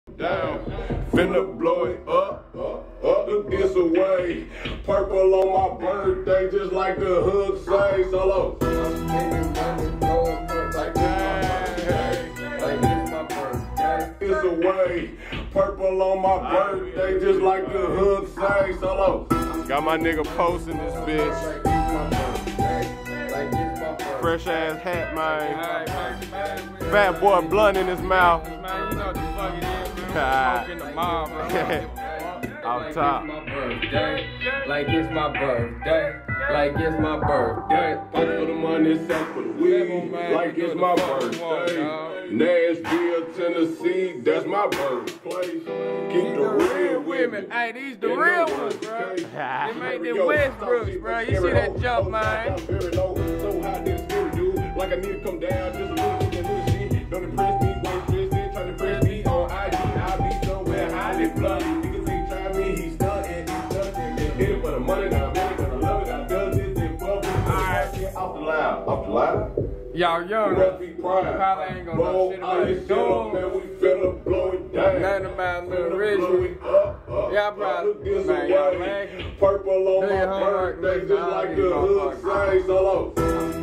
Down, finna blow it up, look this away. Purple on my birthday, just like the hood say. Solo. This away. Purple on my birthday, just like the hood say. Solo. Got my nigga posting this bitch. Fresh ass hat, man. Fat boy blunt in his mouth. Man, you know what the fuck it is, man. Smoking the mob, man. Off top. Like it's my birthday. Like it's my birthday. Fuck for the money, sack for the weed. Like it's my birthday. Nashville, Tennessee, that's my birthplace. Keep the real with me. Hey, these the real ones, bro. They made them Westbrooks, bro. You see that jump, man? So hot this spirit, dude. Like I need to come down just a little bit of shit. Don't impress me, won't stress me. Try to press me on IG. I'll be somewhere highly bloody. Niggas ain't try me, he's stunting. Hit it for the money, now man. Cause I love it, I done this in public. Alright, get off the loud. Off the loud? Y'all young, probably ain't gonna know shit about this dog. Man, we finna blow it down. Nothing about little Richie. Y'all probably, man, y'all lagging. Purple on my birthday, just like the hood say. Solo.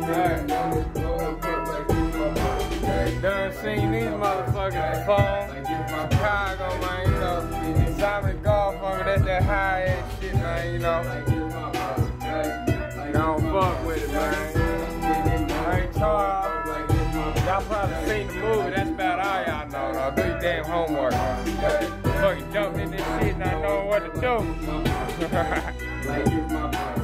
Done seen these motherfuckers at phone. Chicago, man, you know. Simon Garfunkel, that's that high ass shit, man, you know. Don't fuck with it, man. I ain't told y'all probably seen the movie, that's about all y'all know, though. Do your damn homework. Fucking jumped in this shit and I know what to do.